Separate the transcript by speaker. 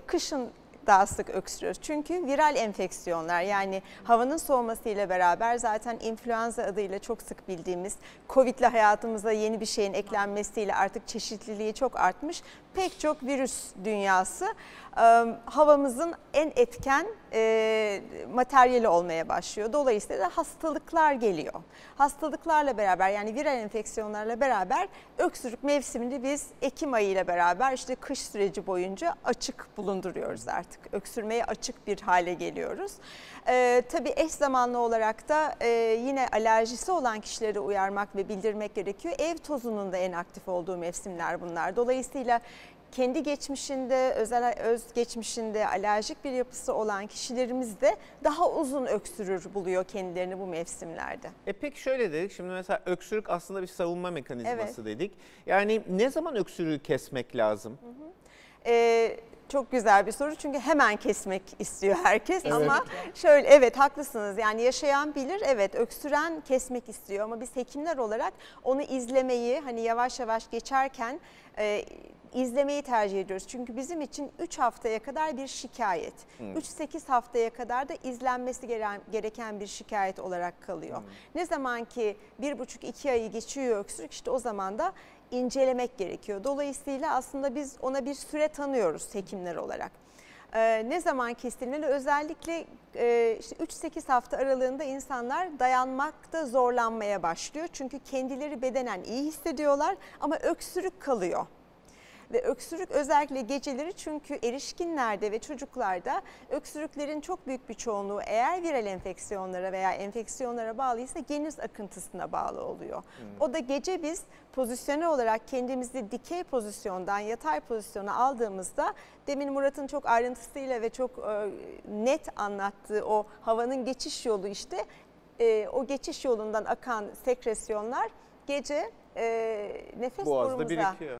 Speaker 1: kışın daha sık öksürüyoruz. Çünkü viral enfeksiyonlar, yani havanın soğumasıyla beraber zaten influenza adıyla çok sık bildiğimiz Covid'le hayatımıza yeni bir şeyin eklenmesiyle artık çeşitliliği çok artmış. Pek çok virüs dünyası havamızın en etken materyali olmaya başlıyor. Dolayısıyla hastalıklar geliyor. Hastalıklarla beraber, yani viral enfeksiyonlarla beraber öksürük mevsimini biz Ekim ayı ile beraber işte kış süreci boyunca açık bulunduruyoruz artık. Öksürmeye açık bir hale geliyoruz. Tabii eş zamanlı olarak da yine alerjisi olan kişileri uyarmak ve bildirmek gerekiyor. Ev tozunun da en aktif olduğu mevsimler bunlar. Dolayısıyla kendi geçmişinde, öz geçmişinde alerjik bir yapısı olan kişilerimiz de daha uzun öksürür buluyor kendilerini bu mevsimlerde.
Speaker 2: Peki şöyle dedik, şimdi mesela öksürük aslında bir savunma mekanizması dedik. Yani ne zaman öksürüğü kesmek lazım?
Speaker 1: Çok güzel bir soru, çünkü hemen kesmek istiyor herkes ama şöyle, haklısınız, yani yaşayan bilir, öksüren kesmek istiyor ama biz hekimler olarak onu izlemeyi, hani yavaş yavaş geçerken izlemeyi tercih ediyoruz. Çünkü bizim için 3 haftaya kadar bir şikayet, 3-8 haftaya kadar da izlenmesi gereken bir şikayet olarak kalıyor. Ne zaman ki 1,5-2 ayı geçiyor öksürük, işte o zaman da incelemek gerekiyor. Dolayısıyla aslında biz ona bir süre tanıyoruz hekimler olarak. Ne zaman kesilmeli? Özellikle işte 3-8 hafta aralığında insanlar dayanmakta zorlanmaya başlıyor. Çünkü kendileri bedenen iyi hissediyorlar ama öksürük kalıyor. Ve öksürük özellikle geceleri, çünkü erişkinlerde ve çocuklarda öksürüklerin çok büyük bir çoğunluğu eğer viral enfeksiyonlara veya enfeksiyonlara bağlıysa geniz akıntısına bağlı oluyor. O da gece biz pozisyonel olarak kendimizi dikey pozisyondan yatay pozisyona aldığımızda, demin Murat'ın çok ayrıntısıyla ve çok net anlattığı o havanın geçiş yolu, işte o geçiş yolundan akan sekresyonlar gece nefes
Speaker 2: Boğazda
Speaker 1: borumuza
Speaker 2: birikiyor.